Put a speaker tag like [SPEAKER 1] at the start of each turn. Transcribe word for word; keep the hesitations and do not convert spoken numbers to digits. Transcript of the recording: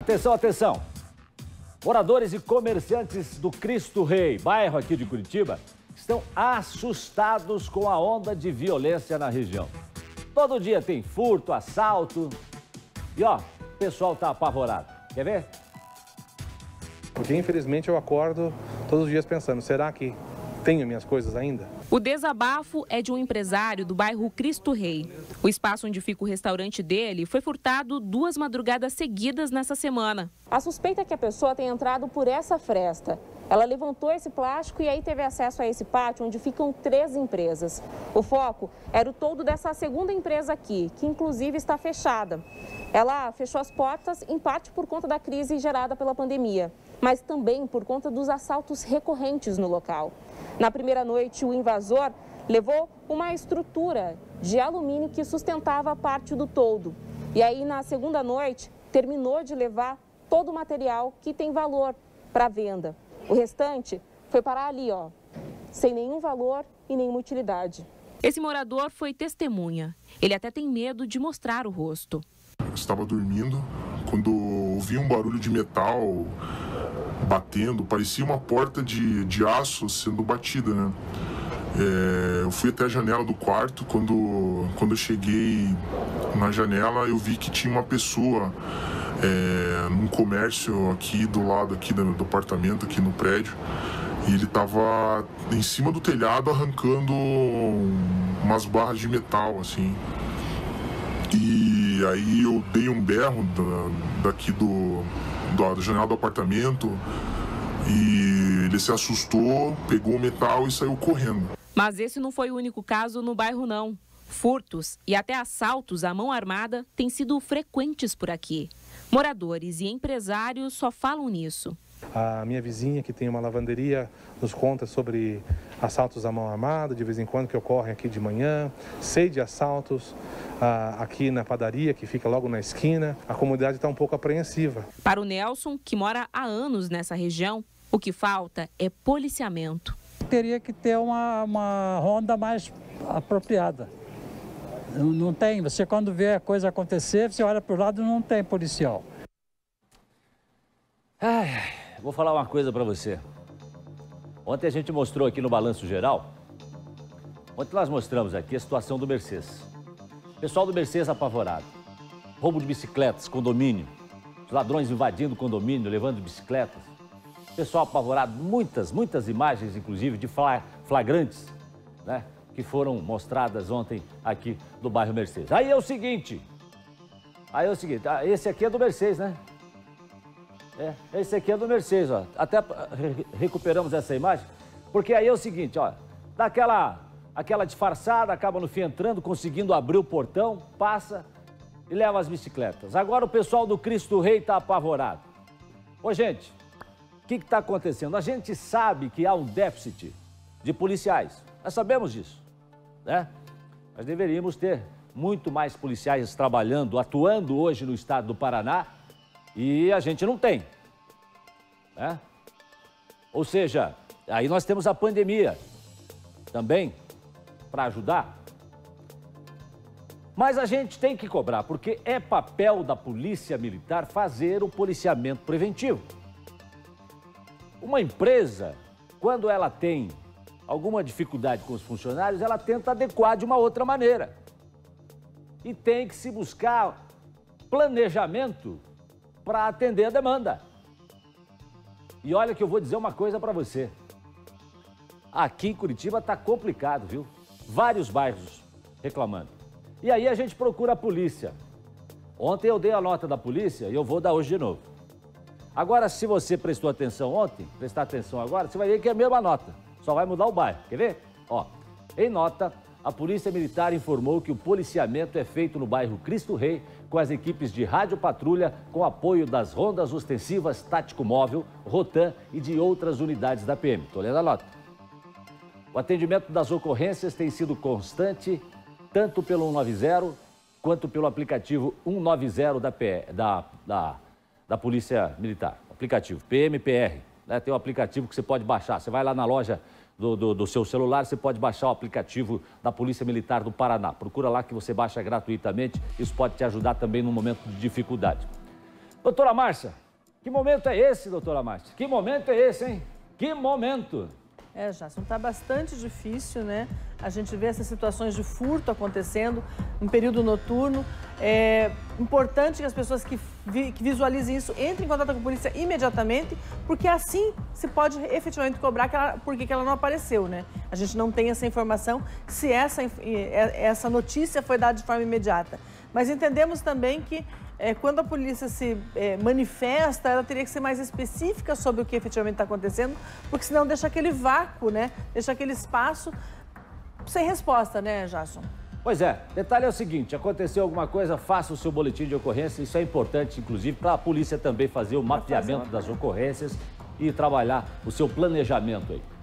[SPEAKER 1] Atenção, atenção. Moradores e comerciantes do Cristo Rei, bairro aqui de Curitiba, estão assustados com a onda de violência na região. Todo dia tem furto, assalto e, ó, o pessoal tá apavorado. Quer ver?
[SPEAKER 2] Porque, infelizmente, eu acordo todos os dias pensando, será que tenho minhas coisas ainda?
[SPEAKER 3] O desabafo é de um empresário do bairro Cristo Rei. O espaço onde fica o restaurante dele foi furtado duas madrugadas seguidas nessa semana.
[SPEAKER 4] A suspeita é que a pessoa tenha entrado por essa fresta. Ela levantou esse plástico e aí teve acesso a esse pátio onde ficam três empresas. O foco era o toldo dessa segunda empresa aqui, que inclusive está fechada. Ela fechou as portas, em parte por conta da crise gerada pela pandemia, mas também por conta dos assaltos recorrentes no local. Na primeira noite, o invasor levou uma estrutura de alumínio que sustentava parte do toldo. E aí, na segunda noite, terminou de levar todo o material que tem valor para venda. O restante foi parar ali, ó, sem nenhum valor e nenhuma utilidade.
[SPEAKER 3] Esse morador foi testemunha. Ele até tem medo de mostrar o rosto.
[SPEAKER 5] Eu estava dormindo quando ouvi um barulho de metal batendo, parecia uma porta de, de aço sendo batida, né? É, eu fui até a janela do quarto, quando, quando eu cheguei na janela eu vi que tinha uma pessoa é, num comércio aqui do lado aqui do, do apartamento, aqui no prédio, e ele estava em cima do telhado arrancando umas barras de metal, assim. E aí eu dei um berro da, daqui do, do, da janela do apartamento e ele se assustou, pegou o metal e saiu correndo.
[SPEAKER 3] Mas esse não foi o único caso no bairro, não. Furtos e até assaltos à mão armada têm sido frequentes por aqui. Moradores e empresários só falam nisso.
[SPEAKER 2] A minha vizinha, que tem uma lavanderia, nos conta sobre assaltos à mão armada, de vez em quando, que ocorrem aqui de manhã. Sei de assaltos ah, aqui na padaria, que fica logo na esquina. A comunidade está um pouco apreensiva.
[SPEAKER 3] Para o Nelson, que mora há anos nessa região, o que falta é policiamento.
[SPEAKER 6] Teria que ter uma, uma ronda mais apropriada. Não, não tem. Você, quando vê a coisa acontecer, você olha para o lado e não tem policial.
[SPEAKER 1] Ai, vou falar uma coisa para você. Ontem a gente mostrou aqui no Balanço Geral, ontem nós mostramos aqui a situação do Mercedes. Pessoal do Mercedes apavorado. Roubo de bicicletas, condomínio. Os ladrões invadindo o condomínio, levando bicicletas. Pessoal apavorado. Muitas, muitas imagens, inclusive, de flagrantes, né, que foram mostradas ontem aqui do bairro Mercedes. Aí é o seguinte, aí é o seguinte, esse aqui é do Mercedes, né? É, esse aqui é do Mercedes, ó. Até recuperamos essa imagem, porque aí é o seguinte, ó, dá aquela, aquela disfarçada, acaba no fim entrando, conseguindo abrir o portão, passa e leva as bicicletas. Agora o pessoal do Cristo Rei tá apavorado. Ô, gente, o que está acontecendo? A gente sabe que há um déficit de policiais, nós sabemos disso, né? Nós deveríamos ter muito mais policiais trabalhando, atuando hoje no estado do Paraná, e a gente não tem, né? Ou seja, aí nós temos a pandemia também para ajudar. Mas a gente tem que cobrar, porque é papel da polícia militar fazer o policiamento preventivo. Uma empresa, quando ela tem alguma dificuldade com os funcionários, ela tenta adequar de uma outra maneira. E tem que se buscar planejamento para atender a demanda. E olha que eu vou dizer uma coisa para você. Aqui em Curitiba está complicado, viu? Vários bairros reclamando. E aí a gente procura a polícia. Ontem eu dei a nota da polícia e eu vou dar hoje de novo. Agora, se você prestou atenção ontem, prestar atenção agora, você vai ver que é a mesma nota. Só vai mudar o bairro. Quer ver? Ó, em nota, a Polícia Militar informou que o policiamento é feito no bairro Cristo Rei com as equipes de rádio patrulha, com apoio das rondas ostensivas Tático Móvel, Rotan e de outras unidades da P M. Estou lendo a nota. O atendimento das ocorrências tem sido constante, tanto pelo cento e noventa quanto pelo aplicativo cento e noventa da, P, da, da, da Polícia Militar. Aplicativo P M P R, né? Tem um aplicativo que você pode baixar. Você vai lá na loja do, do, do seu celular, você pode baixar o aplicativo da Polícia Militar do Paraná. Procura lá que você baixa gratuitamente. Isso pode te ajudar também no momento de dificuldade. Doutora Márcia, que momento é esse, doutora Márcia? Que momento é esse, hein? Que momento!
[SPEAKER 7] É, Jason, está bastante difícil, né? A gente vê essas situações de furto acontecendo em período noturno. É importante que as pessoas que, vi, que visualizem isso entrem em contato com a polícia imediatamente, porque assim se pode efetivamente cobrar que ela, por que ela não apareceu, né? A gente não tem essa informação se essa, essa notícia foi dada de forma imediata. Mas entendemos também que É, quando a polícia se é, manifesta, ela teria que ser mais específica sobre o que efetivamente está acontecendo, porque senão deixa aquele vácuo, né? Deixa aquele espaço sem resposta, né, Jason?
[SPEAKER 1] Pois é, detalhe é o seguinte, aconteceu alguma coisa, faça o seu boletim de ocorrência, isso é importante, inclusive, para a polícia também fazer o mapeamento das ocorrências e trabalhar o seu planejamento aí.